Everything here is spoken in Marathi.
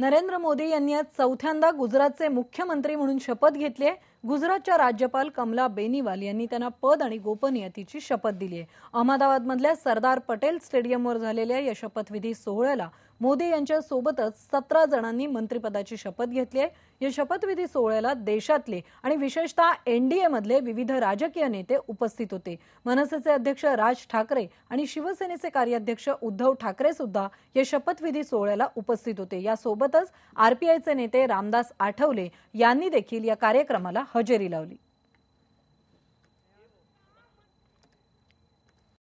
नरेंद्र मोदी यांनी आज चौथ्यांदा गुजरातचे मुख्यमंत्री म्हणून शपथ घेतली आहे। गुजरातच्या राज्यपाल कमला बेनीवाल यांनी त्यांना पद आणि गोपनीयतेची शपथ दिली आहे। अहमदाबादमधल्या सरदार पटेल स्टेडियमवर झालेल्या या शपथविधी सोहळ्याला मोदी यांच्या सोबतच 17 जणांनी मंत्रिपदाची शपथ घेतली आहे। या शपथविधी सोहळ्याला देशातले आणि विशेषतः एनडीए मधले विविध राजकीय नेते उपस्थित होते। मनसेचे अध्यक्ष राज ठाकरे आणि शिवसेनेचे कार्याध्यक्ष उद्धव ठाकरे सुद्धा या शपथविधी सोहळ्याला उपस्थित होते। या सोबतच आरपीआयचे नेते रामदास आठवले यांनी देखील या कार्यक्रमाला हजेरी लावली।